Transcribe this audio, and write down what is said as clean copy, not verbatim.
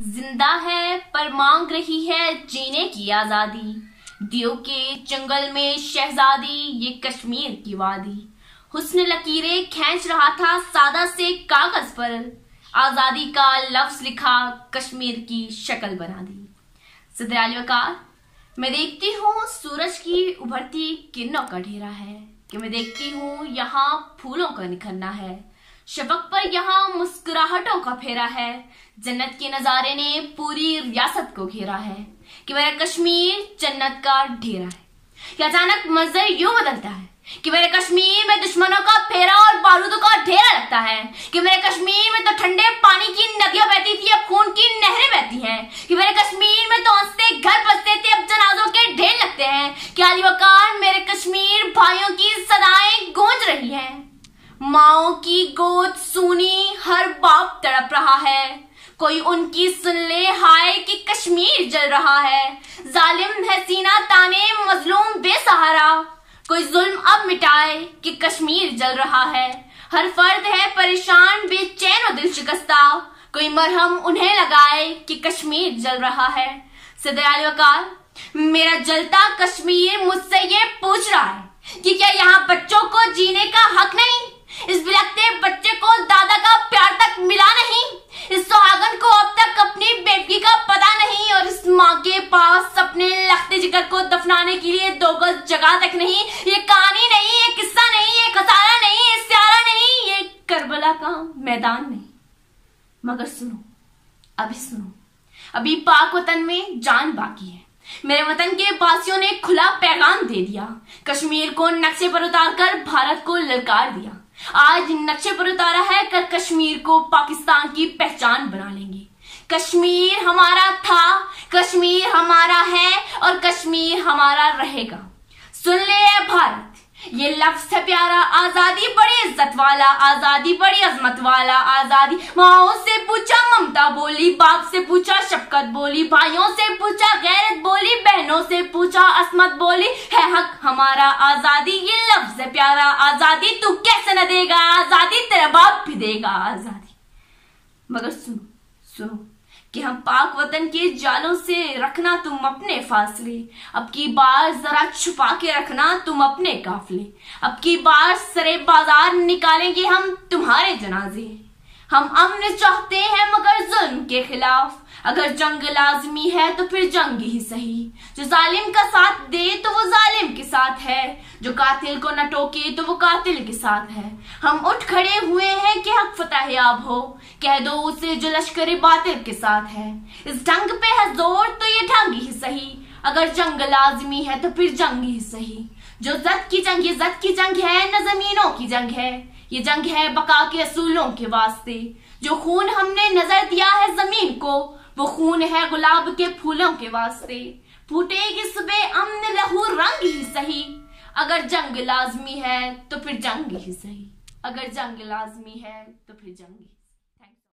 जिंदा है पर मांग रही है जीने की आजादी। दियों के जंगल में शहजादी, ये कश्मीर की वादी। हुस्न लकीरें खींच रहा था सादा से कागज पर, आजादी का लफ्ज लिखा कश्मीर की शक्ल बना दी। सदराली वकार, मैं देखती हूँ सूरज की उभरती किरणों का ढेरा है, कि मैं देखती हूँ यहाँ फूलों का निखरना है, शफक पर यहाँ मुस्कुराहटों का फेरा है। जन्नत के नजारे ने पूरी रियासत को घेरा है, कि मेरा कश्मीर जन्नत का ढेरा है। कि अचानक मंजर यूं बदलता है कि मेरे कश्मीर में दुश्मनों का फेरा और बारूदों का ढेरा लगता है। कि मेरे कश्मीर में तो ठंडे पानी की नदियां बहती थी, अब खून की नहरें बहती हैं। कि मेरे कश्मीर में तो हंसते घर बसते थे, अब जनाजों के ढेर लगते हैं। कि अली वकार, मेरे कश्मीर भाइयों की सदाएं गूंज रही हैं। माओ की गोद सूनी हर बाप तड़प रहा है, कोई उनकी सुन ले हाय कि कश्मीर जल रहा है। जालिम है सीना ताने मजलूम बेसहारा, कोई जुल्म अब मिटाए कि कश्मीर जल रहा है। हर फर्द है परेशान बेचैन और दिल शिकस्ता, कोई मरहम उन्हें लगाए कि कश्मीर जल रहा है। सदराली वकार, मेरा जलता कश्मीर मुझसे ये पूछ रहा है कि क्या यहाँ बच्चों को जीने का हक नहीं? इस बिलखते बच्चे को दादा का प्यार तक मिला नहीं? इस सुहागन को अब तक अपनी बेटी का पता नहीं, और इस माँ के पास अपने लखते जिगर को दफनाने के लिए 2 गज जगह तक नहीं। ये कहानी नहीं, ये किस्सा नहीं, ये खसारा नहीं, ये स्यारा नहीं, ये करबला का मैदान नहीं। मगर सुनो, अभी सुनो, अभी पाक वतन में जान बाकी है। मेरे वतन के वासियों ने खुला पैगाम दे दिया, कश्मीर को नक्शे पर उतारकर भारत को ललकार दिया। आज नक्शे पर उतारा है, कर कश्मीर को पाकिस्तान की पहचान बना लेंगे। कश्मीर हमारा था, कश्मीर हमारा है और कश्मीर हमारा रहेगा। सुन ले भारत, ये लफ्ज है प्यारा, आजादी बड़ी इज्जत वाला, आजादी बड़ी अजमत वाला। आजादी माओ से पूछा ममता बोली, बाप से पूछा शफकत बोली, भाइयों से पूछा गैरत बोली, बहनों से पूछा असमत बोली। है हक हमारा आजादी, ये लफ्ज है प्यारा, आजादी तू कैसे न देगा, आजादी तेरा बाप भी देगा आजादी। मगर सुनो सुनो कि हम पाक वतन के जालों से रखना तुम अपने फासले, अब की बार जरा छुपा के रखना तुम अपने काफले। अब की बार सरे बाजार निकालेंगे हम तुम्हारे जनाजे। हम अमन चाहते हैं मगर जुल्म के खिलाफ, अगर जंग लाजमी है तो फिर जंग ही सही। जो जालिम का साथ दे तो वो जालिम के साथ है, जो कातिल को न टोके तो वो कातिल के साथ है। हम उठ खड़े हुए हैं कि हक फतेहयाब हो, कह दो उसे जो लश्कर बातिल के साथ है। इस ढंग पे है जोर तो ये ढंग ही सही, अगर जंग लाजमी है तो फिर जंग ही सही। जो जद की जंग ये जद की जंग है, न जमीनों की जंग है, ये जंग है बका के असूलों के वास्ते। जो खून हमने नजर दिया है जमीन को, वो खून है गुलाब के फूलों के वास्ते। फूटेगी सुबह अमन लहू रंग ही सही, अगर जंग लाजमी है तो फिर जंग ही सही, अगर जंग लाजमी है तो फिर जंग ही।